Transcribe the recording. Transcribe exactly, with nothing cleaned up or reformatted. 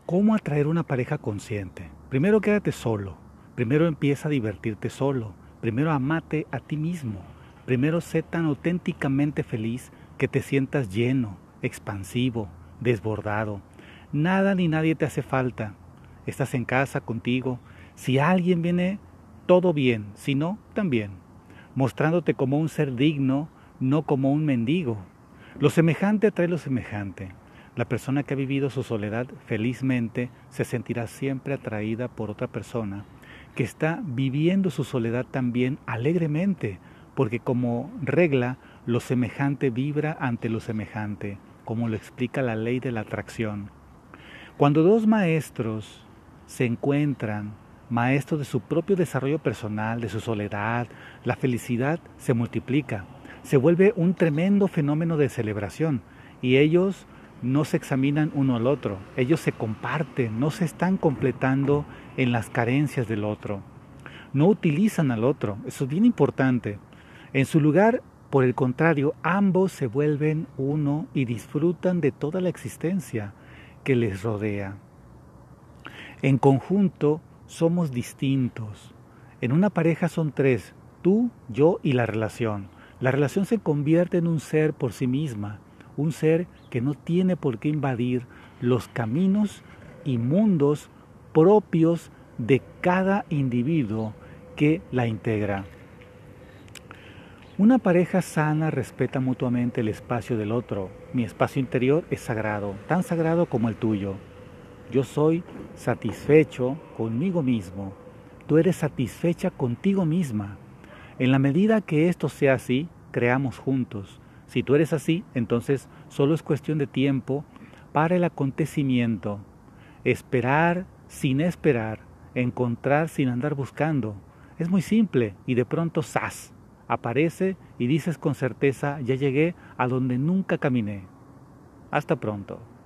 ¿Cómo atraer una pareja consciente? Primero quédate solo, primero empieza a divertirte solo, primero amate a ti mismo, primero sé tan auténticamente feliz que te sientas lleno, expansivo, desbordado. Nada ni nadie te hace falta. Estás en casa contigo. Si alguien viene, todo bien, si no, también. Mostrándote como un ser digno, no como un mendigo. Lo semejante atrae lo semejante. La persona que ha vivido su soledad felizmente se sentirá siempre atraída por otra persona que está viviendo su soledad también alegremente, porque como regla lo semejante vibra ante lo semejante, como lo explica la ley de la atracción. Cuando dos maestros se encuentran, maestros de su propio desarrollo personal, de su soledad, la felicidad se multiplica, se vuelve un tremendo fenómeno de celebración y ellos no se examinan uno al otro, ellos se comparten, no se están completando en las carencias del otro, no utilizan al otro, eso es bien importante. En su lugar, por el contrario, ambos se vuelven uno y disfrutan de toda la existencia que les rodea. En conjunto somos distintos. En una pareja son tres, tú, yo y la relación. La relación se convierte en un ser por sí misma, un ser que no tiene por qué invadir los caminos y mundos propios de cada individuo que la integra. Una pareja sana respeta mutuamente el espacio del otro. Mi espacio interior es sagrado, tan sagrado como el tuyo. Yo soy satisfecho conmigo mismo. Tú eres satisfecha contigo misma. En la medida que esto sea así, creamos juntos. Si tú eres así, entonces solo es cuestión de tiempo para el acontecimiento. Esperar sin esperar, encontrar sin andar buscando. Es muy simple y de pronto ¡zas! Aparece y dices con certeza, ya llegué a donde nunca caminé. Hasta pronto.